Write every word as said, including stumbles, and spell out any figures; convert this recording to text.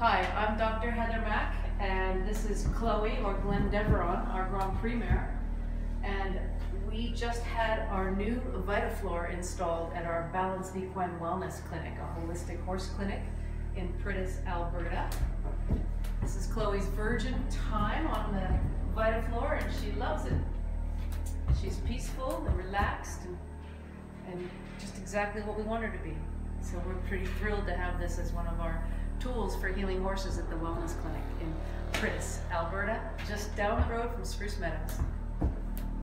Hi, I'm Doctor Heather Mack, and this is Chloe, or Glenn Deveron, our Grand Prix mare. And we just had our new Vitafloor installed at our Balanced Equine Wellness Clinic, a holistic horse clinic in Pritis, Alberta. This is Chloe's virgin time on the Vitafloor, and she loves it. She's peaceful and relaxed, and, and just exactly what we want her to be. So we're pretty thrilled to have this as one of our tools for healing horses at the Wellness Clinic in Pritis, Alberta, just down the road from Spruce Meadows.